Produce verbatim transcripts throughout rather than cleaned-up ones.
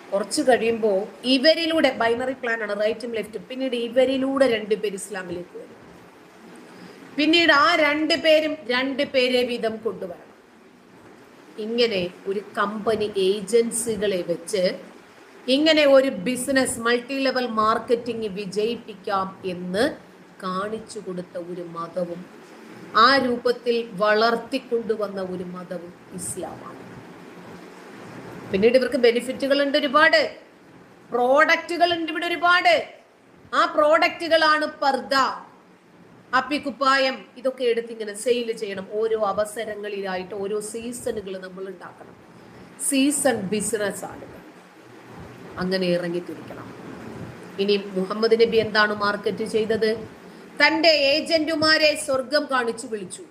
കുറച്ച് കഴിയുമ്പോൾ ഇവരിലൂടെ binary plan ആണ്, റൈറ്റും ലെഫ്റ്റും. പിന്നീട് ഇവരിലൂടെ രണ്ടുപേർ ഇസ്ലാമിലേക്ക് വരും. പിന്നീട് ആ രണ്ടു പേരും രണ്ട് പേരെ വീതം കൊണ്ടുവരണം. ഇങ്ങനെ ഒരു കമ്പനി ഏജൻസികളെ വെച്ച് ഇങ്ങനെ ഒരു ബിസിനസ് മൾട്ടി ലെവൽ മാർക്കറ്റിംഗ് വിജയിപ്പിക്കാം എന്ന് കാണിച്ചു കൊടുത്ത ഒരു മതവും ആ രൂപത്തിൽ വളർത്തിക്കൊണ്ടുവന്ന ഒരു മതവും ഇസ്ലാമാണ്. പിന്നീട് ഇവർക്ക് ബെനിഫിറ്റുകൾ ഉണ്ട്, ഒരുപാട് പ്രോഡക്റ്റുകൾ ഉണ്ട് ഇവിടെ ഒരുപാട്. ആ പ്രോഡക്റ്റുകളാണ് പർദ, അപ്പിക്കുപ്പായം. ഇതൊക്കെ എടുത്ത് ഇങ്ങനെ സെയിൽ ചെയ്യണം. ഓരോ അവസരങ്ങളിലായിട്ട് ഓരോ സീസണുകൾ നമ്മൾ ഉണ്ടാക്കണം. സീസൺ ബിസിനസ് ആണ്. അങ്ങനെ ഇറങ്ങിത്തിരിക്കണം. ഇനി മുഹമ്മദ് നബി എന്താണ് മാർക്കറ്റ് ചെയ്തത്? തന്റെ ഏജന്റുമാരെ സ്വർഗം കാണിച്ചു വിളിച്ചു.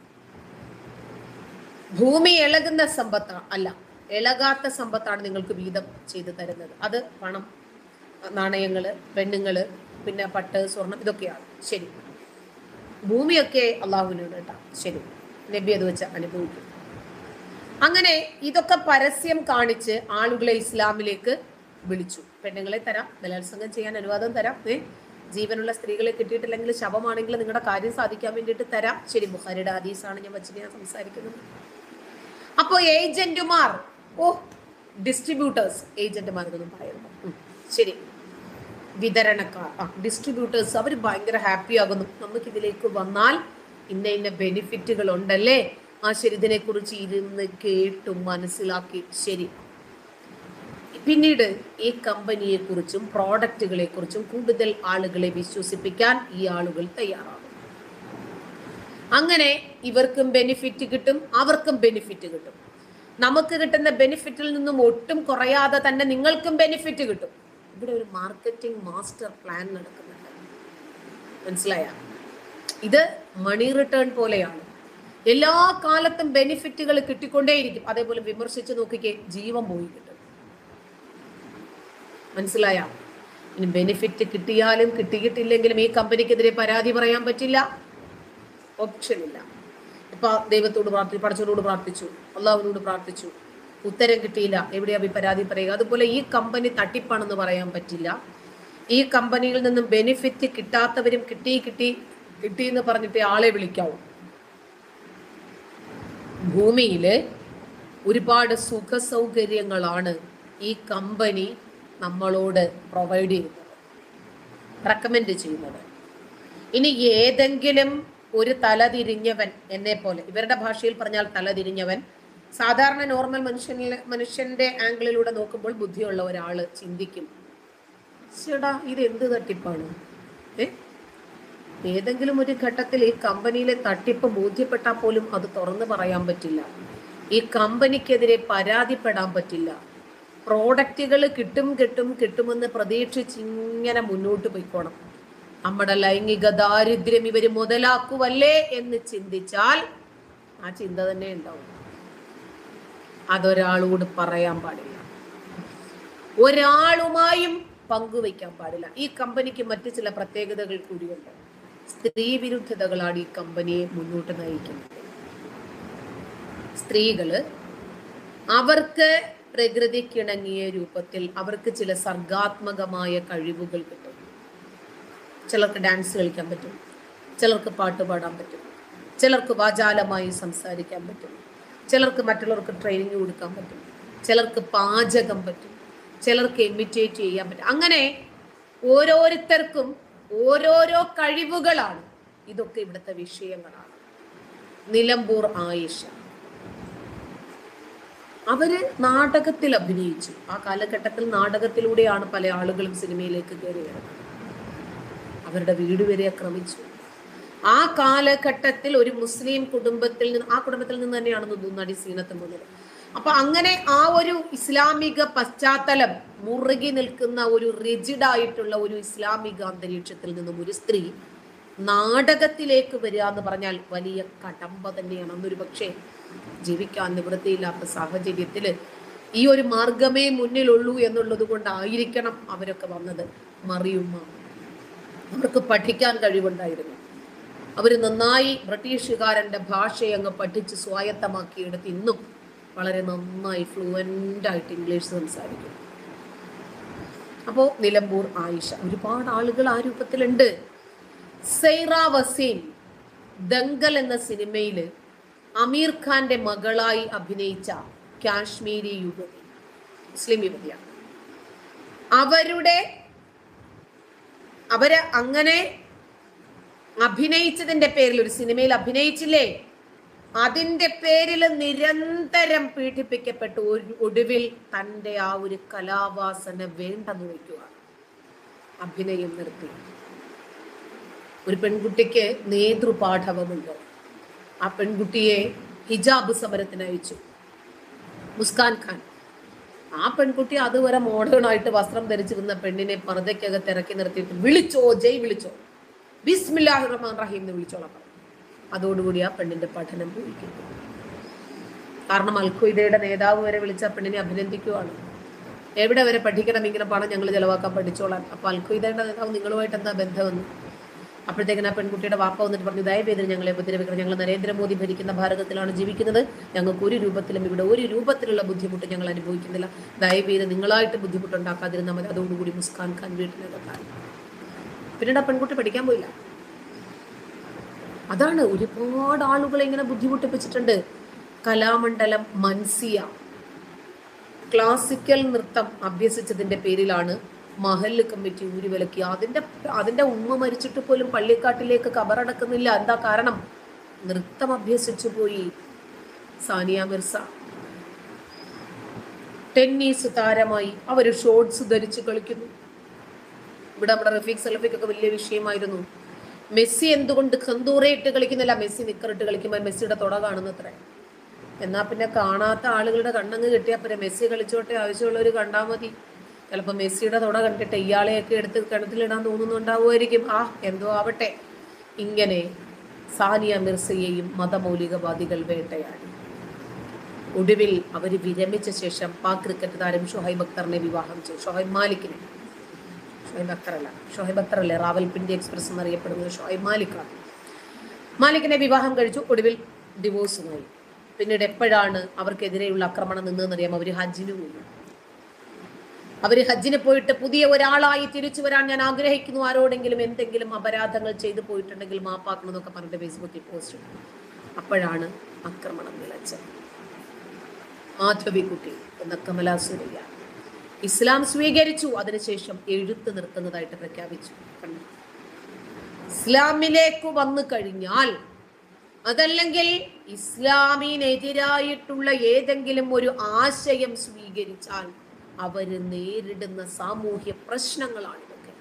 ഭൂമി ഇളകുന്ന സമ്പത്ത് അല്ല, ഇളകാത്ത സമ്പത്താണ് നിങ്ങൾക്ക് വീതം ചെയ്തു തരുന്നത്. അത് പണം, നാണയങ്ങള്, പെണ്ണുങ്ങള്, പിന്നെ പട്ട്, സ്വർണം, ഇതൊക്കെയാണ്. ശരി, ഭൂമിയൊക്കെ അള്ളാഹുവിനാണ് കേട്ടോ. ശരി, നബി അത് വെച്ച് അനുഭവിക്കും. അങ്ങനെ ഇതൊക്കെ പരസ്യം കാണിച്ച് ആളുകളെ ഇസ്ലാമിലേക്ക് വിളിച്ചു. പെണ്ണുങ്ങളെ തരാം, ബലാത്സംഗം ചെയ്യാൻ അനുവാദം തരാം, ഏ ജീവനുള്ള സ്ത്രീകളെ കിട്ടിയിട്ടില്ലെങ്കിൽ ശവമാണെങ്കിൽ നിങ്ങളുടെ കാര്യം സാധിക്കാൻ വേണ്ടിയിട്ട് തരാം. ശരി, ബുഖാരിയുടെ ഹദീസാണ് ഞാൻ വെച്ചിട്ട് ഞാൻ സംസാരിക്കുന്നത്. അപ്പോ ഏജന്റുമാർ, ഓ ഡിസ്ട്രിബ്യൂട്ടേഴ്സ്, ഏജന്റുമാർ എന്നൊന്നും പറയുന്നു. ശരി, വിതരണക്കാർ, ആ ഡിസ്ട്രിബ്യൂട്ടേഴ്സ്, അവർ ഭയങ്കര ഹാപ്പി ആകുന്നു. നമുക്ക് ഇതിലേക്ക് വന്നാൽ ഇന്ന ഇന്ന ബെനിഫിറ്റുകൾ ഉണ്ടല്ലേ. ആ ശരി, ഇതിനെ കുറിച്ച് ഇരുന്ന് കേട്ടു മനസ്സിലാക്കി. ശരി, പിന്നീട് ഈ കമ്പനിയെ കുറിച്ചും പ്രോഡക്റ്റുകളെ കുറിച്ചും കൂടുതൽ ആളുകളെ വിശ്വസിപ്പിക്കാൻ ഈ ആളുകൾ തയ്യാറാകും. അങ്ങനെ ഇവർക്കും ബെനിഫിറ്റ് കിട്ടും, അവർക്കും ബെനിഫിറ്റ് കിട്ടും. നമുക്ക് കിട്ടുന്ന ബെനിഫിറ്റിൽ നിന്നും ഒട്ടും കുറയാതെ തന്നെ നിങ്ങൾക്കും ബെനിഫിറ്റ് കിട്ടും. ഇവിടെ ഒരു മാർക്കറ്റിംഗ് മാസ്റ്റർ പ്ലാൻ നടക്കുന്നുണ്ട്. മനസ്സിലായ? ഇത് മണി റിട്ടേൺ പോലെയാണ്. എല്ലാ കാലത്തും ബെനിഫിറ്റുകൾ കിട്ടിക്കൊണ്ടേയിരിക്കും. അതേപോലെ വിമർശിച്ച് നോക്കിക്കേ, ജീവൻ പോയി കിട്ടും. മനസ്സിലായ? ഇനി ബെനിഫിറ്റ് കിട്ടിയാലും കിട്ടിയിട്ടില്ലെങ്കിലും ഈ കമ്പനിക്കെതിരെ പരാതി പറയാൻ പറ്റില്ല, ഓപ്ഷൻ ഇല്ല. ഇപ്പൊ ദൈവത്തോട് പ്രാർത്ഥിച്ചു, പടച്ചവനോട് പ്രാർത്ഥിച്ചു, അള്ളാഹുവിനോട് പ്രാർത്ഥിച്ചു, ഉത്തരം കിട്ടിയില്ല, എവിടെയാ പരാതി പറയുക? അതുപോലെ ഈ കമ്പനി തട്ടിപ്പാണെന്ന് പറയാൻ പറ്റില്ല. ഈ കമ്പനിയിൽ നിന്നും ബെനിഫിറ്റ് കിട്ടാത്തവരും കിട്ടി കിട്ടി കിട്ടി എന്ന് പറഞ്ഞിട്ട് ആളെ വിളിക്കാവൂ. ഭൂമിയില് ഒരുപാട് സുഖ സൗകര്യങ്ങളാണ് ഈ കമ്പനി നമ്മളോട് പ്രൊവൈഡ് ചെയ്യുന്നത്, റെക്കമെൻഡ് ചെയ്യുന്നത്. ഇനി ഏതെങ്കിലും ഒരു തലതിരിഞ്ഞവൻ, എന്നെ പോലെ, ഇവരുടെ ഭാഷയിൽ പറഞ്ഞാൽ തലതിരിഞ്ഞവൻ, സാധാരണ നോർമൽ മനുഷ്യനിലെ മനുഷ്യന്റെ ആംഗിളിലൂടെ നോക്കുമ്പോൾ ബുദ്ധിയുള്ള ഒരാള് ചിന്തിക്കും, ചേടാ ഇത് എന്ത് തട്ടിപ്പാണ്? ഏ ഏതെങ്കിലും ഒരു ഘട്ടത്തിൽ ഈ കമ്പനിയിലെ തട്ടിപ്പ് ബോധ്യപ്പെട്ടാൽ പോലും അത് തുറന്നു പറയാൻ പറ്റില്ല. ഈ കമ്പനിക്കെതിരെ പരാതിപ്പെടാൻ പറ്റില്ല. പ്രോഡക്റ്റുകൾ കിട്ടും കിട്ടും കിട്ടുമെന്ന് പ്രതീക്ഷിച്ച് ഇങ്ങനെ മുന്നോട്ട് പോയിക്കോണം. നമ്മുടെ ലൈംഗിക ദാരിദ്ര്യം ഇവര് മുതലാക്കുവല്ലേ എന്ന് ചിന്തിച്ചാൽ ആ ചിന്ത തന്നെ ഉണ്ടാവും. അതൊരാളോട് പറയാൻ പാടില്ല, ഒരാളുമായും പങ്കുവയ്ക്കാൻ പാടില്ല. ഈ കമ്പനിക്ക് മറ്റു ചില പ്രത്യേകതകൾ കൂടിയുണ്ട്. സ്ത്രീ വിരുദ്ധതകളാണ് ഈ കമ്പനിയെ മുന്നോട്ട് നയിക്കുന്നത്. സ്ത്രീകള് അവർക്ക് പ്രകൃതിക്കിണങ്ങിയ രൂപത്തിൽ അവർക്ക് ചില സർഗാത്മകമായ കഴിവുകൾ കിട്ടും. ചിലർക്ക് ഡാൻസ് കളിക്കാൻ പറ്റും, ചിലർക്ക് പാട്ട് പാടാൻ പറ്റും, ചിലർക്ക് വാചാലമായി സംസാരിക്കാൻ പറ്റും, ചിലർക്ക് മറ്റുള്ളവർക്ക് ട്രെയിനിങ് കൊടുക്കാൻ പറ്റും, ചിലർക്ക് പാചകം പറ്റും, ചിലർക്ക് ഇമിറ്റേറ്റ് ചെയ്യാൻ പറ്റും. അങ്ങനെ ഓരോരുത്തർക്കും ഓരോരോ കഴിവുകളാണ്. ഇതൊക്കെ ഇവിടുത്തെ വിഷയങ്ങളാണ്. നിലമ്പൂർ ആയിഷ, അവര് നാടകത്തിൽ അഭിനയിച്ചു. ആ കാലഘട്ടത്തിൽ നാടകത്തിലൂടെയാണ് പല ആളുകളും സിനിമയിലേക്ക് കയറി വരുന്നത്. അവരുടെ വീട് വരെ ആക്രമിച്ചു. ആ കാലഘട്ടത്തിൽ ഒരു മുസ്ലിം കുടുംബത്തിൽ നിന്ന്, ആ കുടുംബത്തിൽ നിന്ന് തന്നെയാണെന്ന് തോന്നുന്നു നടി സീനത്ത് മുതൽ. അപ്പൊ അങ്ങനെ ആ ഒരു ഇസ്ലാമിക പശ്ചാത്തലം മുറുകി നിൽക്കുന്ന ഒരു റിജിഡ് ആയിട്ടുള്ള ഒരു ഇസ്ലാമിക അന്തരീക്ഷത്തിൽ നിന്നും ഒരു സ്ത്രീ നാടകത്തിലേക്ക് വരിക എന്ന് പറഞ്ഞാൽ വലിയ കടമ്പ തന്നെയാണ്. അന്നൊരു പക്ഷേ ജീവിക്കാൻ നിവൃത്തിയില്ലാത്ത സാഹചര്യത്തില് ഈ ഒരു മാർഗമേ മുന്നിലുള്ളൂ എന്നുള്ളത് കൊണ്ടായിരിക്കണം അവരൊക്കെ വന്നത്. മറിയുമ്മ, അവർക്ക് പഠിക്കാൻ കഴിവുണ്ടായിരുന്നു. അവർ നന്നായി ബ്രിട്ടീഷുകാരൻ്റെ ഭാഷയങ്ങ് പഠിച്ച് സ്വായത്തമാക്കിയെടുത്ത് ഇന്നും വളരെ നന്നായി ഫ്ലുവൻ്റ് ആയിട്ട് ഇംഗ്ലീഷ് സംസാരിക്കും. അപ്പോൾ നിലമ്പൂർ ആയിഷ, ഒരുപാട് ആളുകൾ ആ രൂപത്തിലുണ്ട്. സൈറ വസീം ദങ്കൽ എന്ന സിനിമയിൽ അമീർ ഖാന്റെ മകളായി അഭിനയിച്ച കാശ്മീരി യുവതി, മുസ്ലിം യുവതിയാണ്. അവരുടെ അവര് അങ്ങനെ അഭിനയിച്ചതിന്റെ പേരിൽ, ഒരു സിനിമയിൽ അഭിനയിച്ചില്ലേ, അതിന്റെ പേരിൽ നിരന്തരം പീഡിപ്പിക്കപ്പെട്ടു. ഒടുവിൽ തൻ്റെ ആ ഒരു കലാവാസന വേണ്ടെന്ന് വയ്ക്കുക, അഭിനയം നിർത്തി. ഒരു പെൺകുട്ടിക്ക് നേതൃപാഠവമുണ്ട്. ആ പെൺകുട്ടിയെ ഹിജാബ് സമരത്തിന് അയച്ചു മുസ്കാൻ ഖാൻ. ആ പെൺകുട്ടി അതുവരെ മോഡേണായിട്ട് വസ്ത്രം ധരിച്ചിരുന്ന പെണ്ണിനെ പർദ്ദയ്ക്കകത്ത് ഇറക്കി നിർത്തിയിട്ട് വിളിച്ചോ, ജയ് വിളിച്ചോ, ബിസ്മില്ലാഹിർ റഹ്മാൻ റഹീം എന്ന് വിളിച്ചോളാം. അതോടുകൂടി ആ പെണ്ണിന്റെ പഠനം പോയിരിക്കുന്നു. കാരണം അൽഖ്വയ്ദയുടെ നേതാവ് വരെ വിളിച്ച പെണ്ണിനെ അഭിനന്ദിക്കുകയാണ്. എവിടെ വരെ പഠിക്കണം, ഇങ്ങനെ പണം ഞങ്ങൾ ചെലവാക്കാൻ പഠിച്ചോളാം. അപ്പൊ അൽഖ്വയ്ദയുടെ നേതാവ് നിങ്ങളുമായിട്ട് എന്താ ബന്ധമെന്ന്? അപ്പോഴത്തേക്കിന് ആ പെൺകുട്ടിയുടെ വാപ്പ വന്നിട്ട് പറഞ്ഞു, ദയവേദന ഞങ്ങളെ ഉപദ്രവിക്കണം, ഞങ്ങൾ നരേന്ദ്രമോദി ഭരിക്കുന്ന ഭാരതത്തിലാണ് ജീവിക്കുന്നത്, ഞങ്ങൾക്ക് ഒരു രൂപത്തിലും ഇവിടെ ഒരു രൂപത്തിലുള്ള ബുദ്ധിമുട്ട് ഞങ്ങൾ അനുഭവിക്കുന്നില്ല, ദയവേദന നിങ്ങളായിട്ട് ബുദ്ധിമുട്ടുണ്ടാക്കാതിരുന്നാൽ മതി. അതോടുകൂടി മുസ്കാൻ ഖാൻ വീട്ടിനകത്താണ്. പിന്നീട് ആ പെൺകുട്ടി പഠിക്കാൻ പോയില്ല. അതാണ് ഒരുപാട് ആളുകളെ ഇങ്ങനെ ബുദ്ധിമുട്ടിപ്പിച്ചിട്ടുണ്ട്. കലാമണ്ഡലം മൻസിയ ക്ലാസിക്കൽ നൃത്തം അഭ്യസിച്ചതിന്റെ പേരിലാണ് മഹല്ല് കമ്മിറ്റി ഊരിവിലക്കി. അതിന്റെ അതിന്റെ ഉമ്മ മരിച്ചിട്ട് പോലും പള്ളിക്കാട്ടിലേക്ക് കബറടക്കുന്നില്ല. എന്താ കാരണം? നൃത്തം അഭ്യസിച്ചു പോയി. സാനിയ മിർസ ടെന്നീസ് താരമായി, അവര് ഷോർട്സ് ധരിച്ച് കളിക്കുന്നു. ഇവിടെ നമ്മുടെ റഫീഖ് സലഫിക്കൊക്കെ വലിയ വിഷയമായിരുന്നു. മെസ്സി എന്തുകൊണ്ട് ഖന്തൂറ ഇട്ട് കളിക്കുന്നില്ല? മെസ്സി നിക്കറിട്ട് കളിക്കുമ്പോൾ മെസ്സിയുടെ തുട കാണുന്നത്രേ. എന്നാ പിന്നെ കാണാത്ത ആളുകളുടെ കണ്ണങ്ങ് കിട്ടിയാൽ പിന്നെ മെസ്സി കളിച്ചോട്ടെ, ആവശ്യമുള്ളവർ കണ്ടാൽ മതി. ചിലപ്പോൾ മെസ്സിയുടെ തുട കണ്ടിട്ട് ഇയാളെയൊക്കെ എടുത്ത് കിണറ്റിലിടാൻ തോന്നുന്നുണ്ടാവുമായിരിക്കും. ആ എന്തോ ആവട്ടെ. ഇങ്ങനെ സാനിയ മിർസയെയും മതമൗലികവാദികൾ വേട്ടയാടി. ഒടുവിൽ അവർ വിരമിച്ച ശേഷം പാക് ക്രിക്കറ്റ് താരം ഷൊഹൈബ് അക്തറിനെ വിവാഹം ചെയ്തു. ഷൊഹൈബ് മാലിക്കിനെ, ഷൊഹൈബ് അക്തർ അല്ല, ഷൊഹൈബ് അക്തർ അല്ലേ റാവൽപിണ്ടി എക്സ്പ്രസ് എന്നറിയപ്പെടുന്നത് ഷൊഹൈബ് മാലിക്കാണ്. മാലിക്കിനെ വിവാഹം കഴിച്ചു. ഒടുവിൽ ഡിവോഴ്സുമായി. പിന്നീട് എപ്പോഴാണ് അവർക്കെതിരെയുള്ള ആക്രമണം നിന്നതെന്നറിയാം? അവർ ഹജ്ജിന് പോയി. അവര് ഹജ്ജിന് പോയിട്ട് പുതിയ ഒരാളായി തിരിച്ചു വരാൻ ഞാൻ ആഗ്രഹിക്കുന്നു, ആരോടെങ്കിലും എന്തെങ്കിലും അപരാധങ്ങൾ ചെയ്തു പോയിട്ടുണ്ടെങ്കിൽ മാപ്പാക്കണം എന്നൊക്കെ പറഞ്ഞിട്ട് ഫേസ്ബുക്കിൽ പോസ്റ്റ് ഇട്ടു. അപ്പോഴാണ് ആക്രമണം നിലച്ചത്. മാധവിക്കുട്ടി എന്ന കമലാസുരയ്യ ഇസ്ലാം സ്വീകരിച്ചു. അതിനുശേഷം എഴുത്ത് നിർത്തുന്നതായിട്ട് പ്രഖ്യാപിച്ചു. കണ്ടു, ഇസ്ലാമിലേക്ക് വന്നു കഴിഞ്ഞാൽ, അതല്ലെങ്കിൽ ഇസ്ലാമിനെതിരായിട്ടുള്ള ഏതെങ്കിലും ഒരു ആശയം സ്വീകരിച്ചാൽ അവര് നേരിടുന്ന സാമൂഹ്യ പ്രശ്നങ്ങളാണ് ഇതൊക്കെ.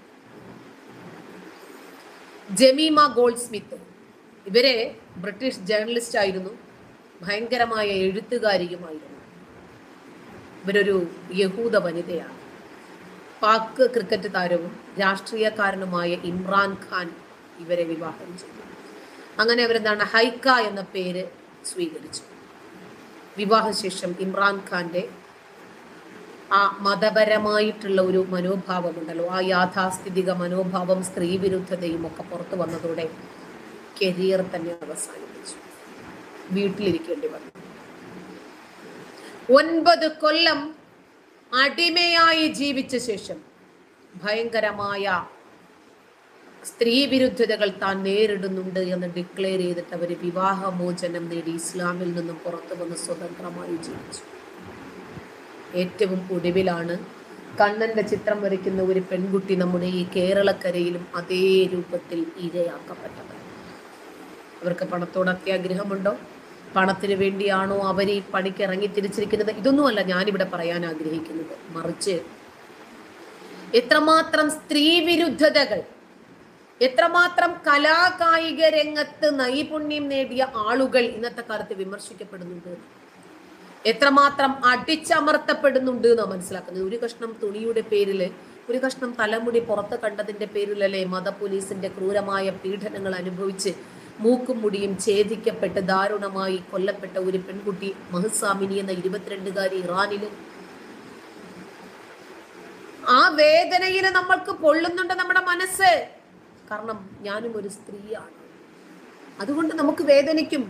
ജമീമ ഗോൾഡ് സ്മിത്ത്, ഇവരെ ബ്രിട്ടീഷ് ജേർണലിസ്റ്റ് ആയിരുന്നു, ഭയങ്കരമായ എഴുത്തുകാരിയുമായിരുന്നു. ഇവരൊരു യഹൂദ വനിതയാണ്. പാക് ക്രിക്കറ്റ് താരവും രാഷ്ട്രീയക്കാരനുമായ ഇമ്രാൻ ഖാൻ ഇവരെ വിവാഹം ചെയ്തു. അങ്ങനെ അവരെന്താണ് ഹൈക്ക എന്ന പേര് സ്വീകരിച്ചു. വിവാഹശേഷം ഇമ്രാൻ ഖാന്റെ ആ മതപരമായിട്ടുള്ള ഒരു മനോഭാവമുണ്ടല്ലോ, ആ യാഥാസ്ഥിതിക മനോഭാവം, സ്ത്രീ വിരുദ്ധതയും ഒക്കെ പുറത്തു വന്നതോടെ കരിയർ തന്നെ അവസാനിപ്പിച്ചു. വീട്ടിലിരിക്കേണ്ടി വന്നു. ഒൻപത് കൊല്ലം അടിമയായി ജീവിച്ച ശേഷം ഭയങ്കരമായ സ്ത്രീ വിരുദ്ധതകൾ താൻ നേരിടുന്നുണ്ട് എന്ന് ഡിക്ലെയർ ചെയ്തിട്ട് അവർ വിവാഹമോചനം നേടി ഇസ്ലാമിൽ നിന്നും പുറത്തു വന്ന് സ്വതന്ത്രമായി ജീവിച്ചു. ഏറ്റവും ഒടുവിലാണ് കണ്ണന്റെ ചിത്രം വരയ്ക്കുന്ന ഒരു പെൺകുട്ടി നമ്മുടെ ഈ കേരളക്കരയിലും അതേ രൂപത്തിൽ ഇരയാക്കപ്പെട്ടത്. അവർക്ക് പണത്തോട് അത്യാഗ്രഹമുണ്ടോ? പണത്തിന് വേണ്ടിയാണോ അവർ ഈ പണിക്ക് ഇറങ്ങി തിരിച്ചിരിക്കുന്നത്? ഇതൊന്നുമല്ല ഞാനിവിടെ പറയാൻ ആഗ്രഹിക്കുന്നത്. മറിച്ച് എത്രമാത്രം സ്ത്രീ വിരുദ്ധതകൾ, എത്രമാത്രം കലാകായിക രംഗത്ത് നൈപുണ്യം നേടിയ ആളുകൾ ഇന്നത്തെ കാലത്ത് വിമർശിക്കപ്പെടുന്നുണ്ട്, എത്രമാത്രം അടിച്ചമർത്തപ്പെടുന്നുണ്ട് എന്നാണ് മനസ്സിലാക്കുന്നത്. ഒരു കഷ്ണം തുണിയുടെ പേരിൽ, ഒരു കഷ്ണം തലമുടി പുറത്ത് കണ്ടതിന്റെ പേരിലല്ലേ മത പോലീസിന്റെ ക്രൂരമായ പീഡനങ്ങൾ അനുഭവിച്ച് മൂക്കും മുടിയും ഛേദിക്കപ്പെട്ട് ദാരുണമായി കൊല്ലപ്പെട്ട ഒരു പെൺകുട്ടി മഹ്സാമിനി എന്ന ഇരുപത്തിരണ്ടുകാരി ഇറാനില്. ആ വേദനയിൽ നമ്മൾക്ക് പൊള്ളുന്നുണ്ട് നമ്മുടെ മനസ്സ്. കാരണം ഞാനും ഒരു സ്ത്രീയാണ്, അതുകൊണ്ട് നമുക്ക് വേദനിക്കും.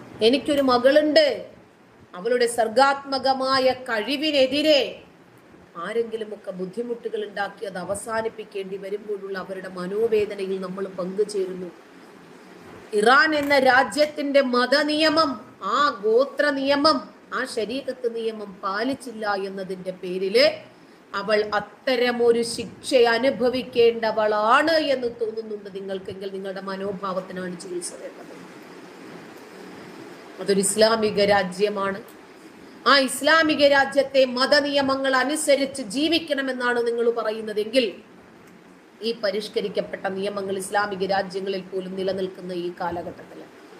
എനിക്കൊരു മകളുണ്ട്, അവളുടെ സർഗാത്മകമായ കഴിവിനെതിരെ ആരെങ്കിലുമൊക്കെ ബുദ്ധിമുട്ടുകൾ ഉണ്ടാക്കി അത് അവസാനിപ്പിക്കേണ്ടി വരുമ്പോഴുള്ള അവരുടെ മനോവേദനയിൽ നമ്മൾ പങ്കുചേരുന്നു. ഇറാൻ എന്ന രാജ്യത്തിന്റെ മതനിയമം, ആ ഗോത്ര നിയമം, ആ ശരീഅത്ത് നിയമം പാലിച്ചില്ല എന്നതിന്റെ പേരില് അവൾ അത്തരമൊരു ശിക്ഷ അനുഭവിക്കേണ്ടവളാണ് എന്ന് തോന്നുന്നുണ്ട് നിങ്ങൾക്കെങ്കിൽ നിങ്ങളുടെ മനോഭാവത്തിനാണ് ചികിത്സ വേണ്ടത്. അതൊരു ഇസ്ലാമിക രാജ്യമാണ്. ആ ഇസ്ലാമിക രാജ്യത്തെ മതനിയമങ്ങൾ അനുസരിച്ച് ജീവിക്കണമെന്നാണ് നിങ്ങൾ പറയുന്നതെങ്കിൽ ഈ പരിഷ്കരിക്കപ്പെട്ട നിയമങ്ങൾ ഇസ്ലാമിക രാജ്യങ്ങളിൽ പോലും നിലനിൽക്കുന്ന ഈ കാലഘട്ടത്തിൽ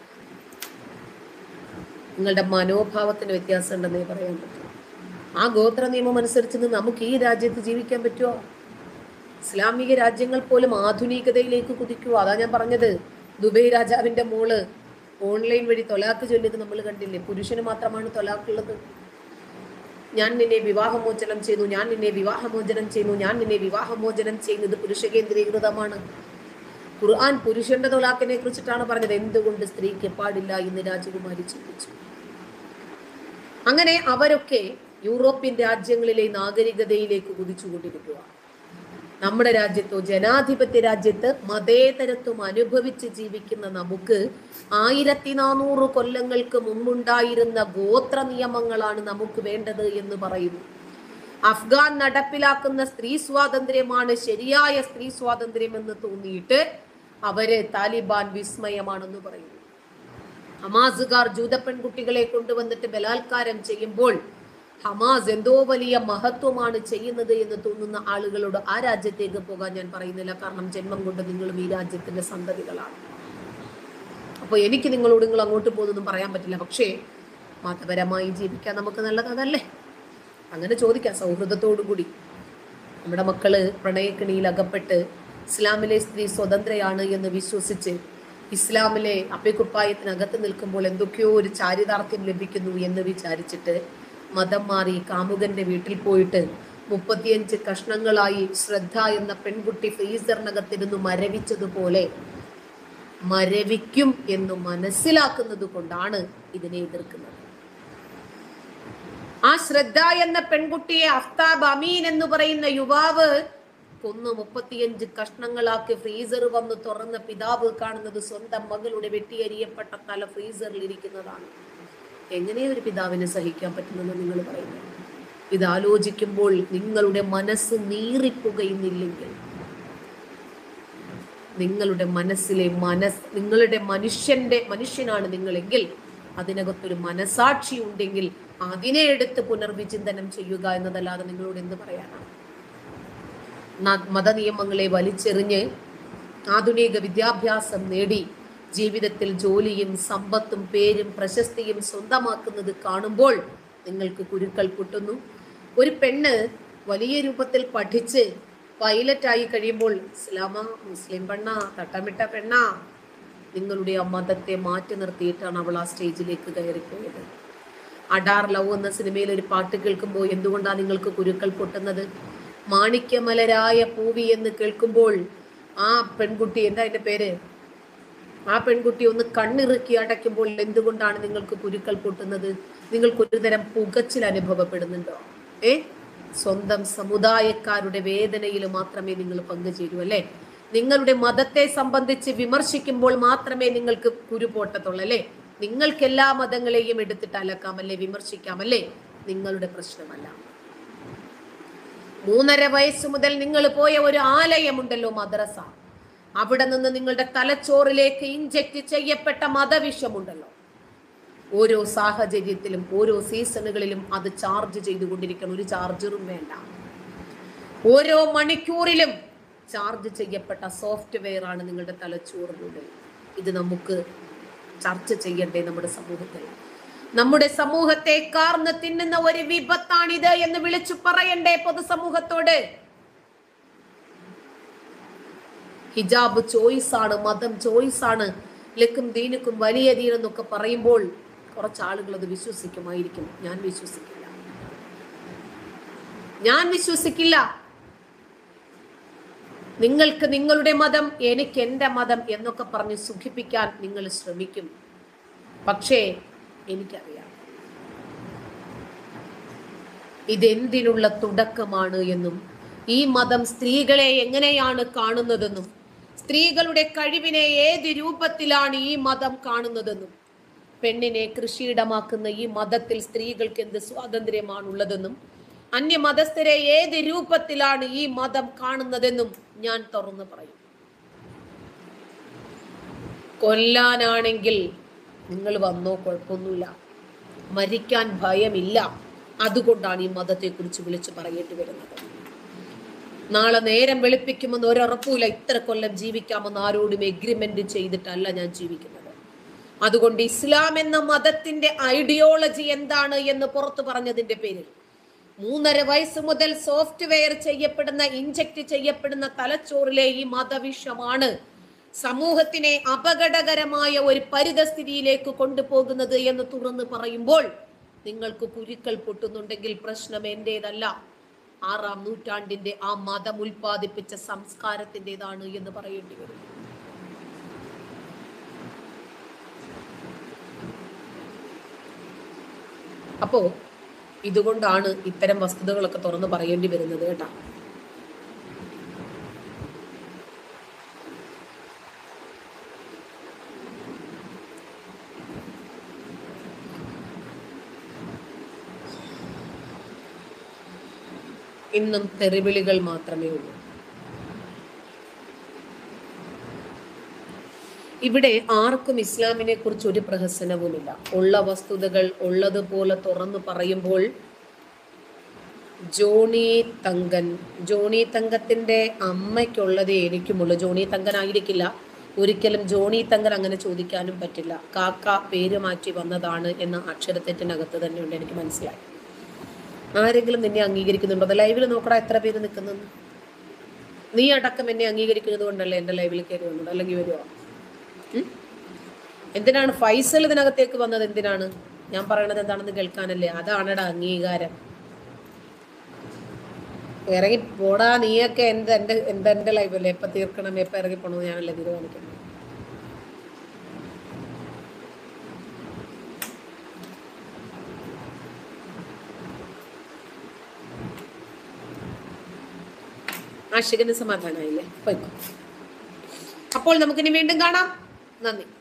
നിങ്ങളുടെ മനോഭാവത്തിന് വ്യത്യാസം ഉണ്ടെന്നേ പറയാൻ പറ്റും. ആ ഗോത്ര നിയമം അനുസരിച്ച് നമുക്ക് ഈ രാജ്യത്ത് ജീവിക്കാൻ പറ്റുമോ? ഇസ്ലാമിക രാജ്യങ്ങൾ പോലും ആധുനികതയിലേക്ക് കുതിക്കുക. അതാ ഞാൻ പറഞ്ഞത്, ദുബൈ രാജാവിന്റെ മോള് ഓൺലൈൻ വഴി തൊലാക്ക് ചൊല്ലിയത് നമ്മൾ കണ്ടില്ലേ? പുരുഷന് മാത്രമാണ് തൊലാക്കുള്ളത്. ഞാൻ നിന്നെ വിവാഹമോചനം ചെയ്യുന്നു, ഞാൻ നിന്നെ വിവാഹമോചനം ചെയ്യുന്നു, ഞാൻ നിന്നെ വിവാഹമോചനം ചെയ്യുന്നത് പുരുഷ കേന്ദ്രീകൃതമാണ്. ഖുർആൻ പുരുഷന്റെ തൊലാക്കിനെ കുറിച്ചിട്ടാണ് പറഞ്ഞത്. എന്തുകൊണ്ട് സ്ത്രീക്ക് പാടില്ല എന്ന് രാജകുമാരി ചിന്തിച്ചു. അങ്ങനെ അവരൊക്കെ യൂറോപ്യൻ രാജ്യങ്ങളിലെ നാഗരികതയിലേക്ക് കുതിച്ചുകൊണ്ടിരിക്കുക. നമ്മുടെ രാജ്യത്തോ, ജനാധിപത്യ രാജ്യത്ത് മതേതരത്വം അനുഭവിച്ച് ജീവിക്കുന്ന നമുക്ക് ആയിരത്തി നാനൂറ് കൊല്ലങ്ങൾക്ക് മുമ്പുണ്ടായിരുന്ന ഗോത്ര നിയമങ്ങളാണ് നമുക്ക് വേണ്ടത് എന്ന് പറയുന്നു. അഫ്ഗാൻ നടപ്പിലാക്കുന്ന സ്ത്രീ സ്വാതന്ത്ര്യമാണ് ശരിയായ സ്ത്രീ സ്വാതന്ത്ര്യം എന്ന് തോന്നിയിട്ട് അവര് താലിബാൻ വിസ്മയമാണെന്ന് പറയുന്നു. ഹമാസുകാർ ജൂത പെൺകുട്ടികളെ കൊണ്ടുവന്നിട്ട് ബലാത്കാരം ചെയ്യുമ്പോൾ ഹമാസ് എന്തോ വലിയ മഹത്വമാണ് ചെയ്യുന്നത് എന്ന് തോന്നുന്ന ആളുകളോട് ആ രാജ്യത്തേക്ക് പോകാൻ ഞാൻ പറയുന്നില്ല. കാരണം ജന്മം കൊണ്ട് നിങ്ങളും ഈ രാജ്യത്തിന്റെ സന്തതികളാണ്. അപ്പോൾ എനിക്ക് നിങ്ങളോട് നിങ്ങൾ അങ്ങോട്ട് പോകുന്നൊന്നും പറയാൻ പറ്റില്ല. പക്ഷേ മതപരമായി ജീവിക്കാൻ നമുക്ക് നല്ലത് അതല്ലേ? അങ്ങനെ ചോദിക്കാം സൗഹൃദത്തോടു കൂടി. നമ്മുടെ മക്കള് പ്രണയക്കിണിയിൽ അകപ്പെട്ട് ഇസ്ലാമിലെ സ്ത്രീ സ്വതന്ത്രയാണ് എന്ന് വിശ്വസിച്ച് ഇസ്ലാമിലെ അപ്പിക്കുപ്പായത്തിനകത്ത് നിൽക്കുമ്പോൾ എന്തൊക്കെയോ ഒരു ചാരിതാർത്ഥ്യം ലഭിക്കുന്നു എന്ന് വിചാരിച്ചിട്ട് മതം മാറി കാമുകന്റെ വീട്ടിൽ പോയിട്ട് മുപ്പത്തിയഞ്ച് കഷ്ണങ്ങളായി ശ്രദ്ധ എന്ന പെൺകുട്ടി ഫ്രീസറിനകത്തിരുന്ന് മരവിച്ചതുപോലെ മരവിക്കും എന്ന് മനസ്സിലാക്കുന്നത് കൊണ്ടാണ് ഇതിനെ എതിർക്കുന്നത്. ആ ശ്രദ്ധ എന്ന പെൺകുട്ടിയെ അഫ്താബ് അമീൻ എന്ന് പറയുന്ന യുവാവ് കൊന്ന് മുപ്പത്തിയഞ്ച് കഷ്ണങ്ങളാക്കി ഫ്രീസർ വന്ന് തുറന്ന പിതാവ് കാണുന്നത് സ്വന്തം മകളുടെ വെട്ടിയരിയപ്പെട്ട തല ഫ്രീസറിൽ ഇരിക്കുന്നതാണ്. എങ്ങനെ ഒരു പിതാവിനെ സഹിക്കാൻ പറ്റുമെന്ന് നിങ്ങൾ പറയുന്നത്? ഇത് ആലോചിക്കുമ്പോൾ നിങ്ങളുടെ മനസ്സ് നീറിപ്പുകയുന്നില്ലെങ്കിൽ, നിങ്ങളുടെ മനസ്സിലെ മനസ് നിങ്ങളുടെ മനുഷ്യന്റെ മനുഷ്യനാണ് നിങ്ങളെങ്കിൽ അതിനകത്തൊരു മനസാക്ഷി ഉണ്ടെങ്കിൽ അതിനെ എടുത്ത് പുനർവിചിന്തനം ചെയ്യുക എന്നതല്ലാതെ നിങ്ങളോട് എന്ത് പറയാനാണ്? മതനിയമങ്ങളെ വലിച്ചെറിഞ്ഞ് ആധുനിക വിദ്യാഭ്യാസം നേടി ജീവിതത്തിൽ ജോലിയും സമ്പത്തും പേരും പ്രശസ്തിയും സ്വന്തമാക്കുന്നത് കാണുമ്പോൾ നിങ്ങൾക്ക് കുരുക്കൾ പൊട്ടുന്നു. ഒരു പെണ്ണ് വലിയ രൂപത്തിൽ പഠിച്ച് പൈലറ്റായി കഴിയുമ്പോൾ ഇസ്ലാമ മുസ്ലിം പെണ്ണ തട്ടമിട്ട പെണ്ണ, നിങ്ങളുടെ ആ മതത്തെ മാറ്റി നിർത്തിയിട്ടാണ് അവൾ ആ സ്റ്റേജിലേക്ക് കയറിപ്പോയത്. അഡാർ ലവ് എന്ന സിനിമയിൽ ഒരു പാട്ട് കേൾക്കുമ്പോൾ എന്തുകൊണ്ടാണ് നിങ്ങൾക്ക് കുരുക്കൾ പൊട്ടുന്നത്? മാണിക്യമലരായ പൂവി എന്ന് കേൾക്കുമ്പോൾ ആ പെൺകുട്ടി, എന്താ അതിന്റെ പേര്, ആ പെൺകുട്ടി ഒന്ന് കണ്ണിറുക്കി അടയ്ക്കുമ്പോൾ എന്തുകൊണ്ടാണ് നിങ്ങൾക്ക് കുരുക്കൾ പൊട്ടുന്നത്? നിങ്ങൾക്കൊരു തരം പുകച്ചിൽ അനുഭവപ്പെടുന്നുണ്ടോ? ഏ സ്വന്തം സമുദായക്കാരുടെ വേദനയിൽ മാത്രമേ നിങ്ങൾ പങ്കുചേരൂ അല്ലേ? നിങ്ങളുടെ മതത്തെ സംബന്ധിച്ച് വിമർശിക്കുമ്പോൾ മാത്രമേ നിങ്ങൾക്ക് കുരു പൊട്ടത്തുള്ളൂ അല്ലേ? നിങ്ങൾക്ക് എല്ലാ മതങ്ങളെയും എടുത്തിട്ട് അലക്കാമല്ലേ, വിമർശിക്കാമല്ലേ? നിങ്ങളുടെ പ്രശ്നമല്ല. മൂന്നര വയസ്സ് മുതൽ നിങ്ങൾ പോയ ഒരു ആലയമുണ്ടല്ലോ, മദ്രസ, അവിടെ നിന്ന് നിങ്ങളുടെ തലച്ചോറിലേക്ക് ഇൻജെക്ട് ചെയ്യപ്പെട്ട മതവിഷമുണ്ടല്ലോ. ഓരോ സാഹചര്യത്തിലും ഓരോ സീസണുകളിലും അത് ചാർജ് ചെയ്തുകൊണ്ടിരിക്കണം. ഒരു ചാർജറും വേണ്ട. ഓരോ മണിക്കൂറിലും ചാർജ് ചെയ്യപ്പെട്ട സോഫ്റ്റ്വെയർ ആണ് നിങ്ങളുടെ തലച്ചോറിനുള്ളിൽ. ഇത് നമുക്ക് ചർച്ച ചെയ്യണ്ടേ നമ്മുടെ സമൂഹത്തിൽ? നമ്മുടെ സമൂഹത്തെ കാർന്ന് തിന്നുന്ന ഒരു വിപത്താണിത് എന്ന് വിളിച്ചു പറയണ്ടേ പൊതുസമൂഹത്തോട്? ഹിജാബ് ചോയ്സ് ആണ്, മതം ചോയ്സ് ആണ്, ലക്കും ദീനുക്കും വലിയ ദീൻ എന്നൊക്കെ പറയുമ്പോൾ കുറച്ച് ആളുകൾ അത് വിശ്വസിക്കുമായിരിക്കും. ഞാൻ വിശ്വസിക്കില്ല, ഞാൻ വിശ്വസിക്കില്ല. നിങ്ങൾക്ക് നിങ്ങളുടെ മതം, എനിക്ക് എൻ്റെ മതം എന്നൊക്കെ പറഞ്ഞ് സുഖിപ്പിക്കാൻ നിങ്ങൾ ശ്രമിക്കും. പക്ഷേ എനിക്കറിയാം, ഇതെന്തിനുള്ള തുടക്കമാണ് എന്നും ഈ മതം സ്ത്രീകളെ എങ്ങനെയാണ് കാണുന്നതെന്നും സ്ത്രീകളുടെ കഴിവിനെ ഏത് രൂപത്തിലാണ് ഈ മതം കാണുന്നതെന്നും പെണ്ണിനെ കൃഷിയിടമാക്കുന്ന ഈ മതത്തിൽ സ്ത്രീകൾക്ക് എന്ത് സ്വാതന്ത്ര്യമാണുള്ളതെന്നും അന്യമതസ്ഥരെ ഏത് രൂപത്തിലാണ് ഈ മതം കാണുന്നതെന്നും ഞാൻ തുറന്നു പറയും. കൊല്ലാനാണെങ്കിൽ നിങ്ങൾ വന്നോ, കുഴപ്പമൊന്നുമില്ല. മരിക്കാൻ ഭയമില്ല. അതുകൊണ്ടാണ് ഈ മതത്തെക്കുറിച്ച് വിളിച്ചു പറയേണ്ടി വരുന്നത്. നാളെ നേരം വെളുപ്പിക്കുമെന്ന് ഒരറപ്പുമില്ല. ഇത്ര കൊല്ലം ജീവിക്കാമെന്ന് ആരോടും എഗ്രിമെന്റ് ചെയ്തിട്ടല്ല ഞാൻ ജീവിക്കുന്നത്. അതുകൊണ്ട് ഇസ്ലാം എന്ന മതത്തിന്റെ ഐഡിയോളജി എന്താണ് എന്ന് പുറത്തു പറഞ്ഞതിന്റെ പേരിൽ മൂന്നര വയസ്സ് മുതൽ സോഫ്റ്റ്വെയർ ചെയ്യപ്പെടുന്ന ഇൻജക്ട് ചെയ്യപ്പെടുന്ന തലച്ചോറിലെ ഈ മതവിഷമാണ് സമൂഹത്തിനെ അപകടകരമായ ഒരു പരിതസ്ഥിതിയിലേക്ക് കൊണ്ടുപോകുന്നത് എന്ന് തുറന്ന് പറയുമ്പോൾ നിങ്ങൾക്ക് കുരുക്കൾ പൊട്ടുന്നുണ്ടെങ്കിൽ പ്രശ്നം എന്റേതല്ല, ആറാം നൂറ്റാണ്ടിന്റെ ആ മതം ഉൽപ്പാദിപ്പിച്ച സംസ്കാരത്തിൻ്റെതാണ് എന്ന് പറയേണ്ടി വരും. അപ്പോ ഇതുകൊണ്ടാണ് ഇത്തരം വസ്തുതകളൊക്കെ തുറന്ന് പറയേണ്ടി വരുന്നത് കേട്ടാ. ഇന്നും തെറിവിളികൾ മാത്രമേ ഉള്ളൂ. ഇവിടെ ആർക്കും ഇസ്ലാമിനെ കുറിച്ച് ഒരു പ്രഹസനവുമില്ല. ഉള്ള വസ്തുതകൾ ഉള്ളതുപോലെ തുറന്നു പറയുമ്പോൾ ജോണി തങ്കൻ ജോണി തങ്കത്തിന്റെ അമ്മയ്ക്കുള്ളതേ എനിക്കുമുള്ളൂ. ജോണി തങ്കൻ ആയിരിക്കില്ല, ഒരിക്കലും ജോണി തങ്കൻ അങ്ങനെ ചോദിക്കാനും പറ്റില്ല. കാക്ക പേര് മാറ്റി വന്നതാണ് എന്ന അക്ഷരത്തെറ്റിനകത്ത് തന്നെയുണ്ട്. എനിക്ക് മനസ്സിലായി. ആരെങ്കിലും നിന്നെ അംഗീകരിക്കുന്നുണ്ടോ? അത് ലൈവിൽ നോക്കടാ എത്ര പേര് നിൽക്കുന്നെന്ന്. നീ അടക്കം എന്നെ അംഗീകരിക്കുന്നത് കൊണ്ടല്ലേ എൻ്റെ ലൈവിൽ കയറി വന്നത്, അല്ലെങ്കിൽ വരുമോ? എന്തിനാണ് ഫൈസൽ ഇതിനകത്തേക്ക് വന്നത്? എന്തിനാണ്? ഞാൻ പറയണത് എന്താണെന്ന് കേൾക്കാനല്ലേ. അതാണടാ അംഗീകാരം. ഇറങ്ങി പോടാ നീയൊക്കെ. എന്ത് എൻ്റെ എന്താ എൻ്റെ ലൈവല്ലേ, എപ്പോൾ തീർക്കണം, എപ്പോൾ ഇറങ്ങി പോകണമെന്ന് ഞാനല്ലേ തീരുമാനിക്കുന്നത്. ആഷിഖിന് സമാധാനമായില്ലേ? പോയിക്കോ. അപ്പോൾ നമുക്കിനി വീണ്ടും കാണാം. നന്ദി.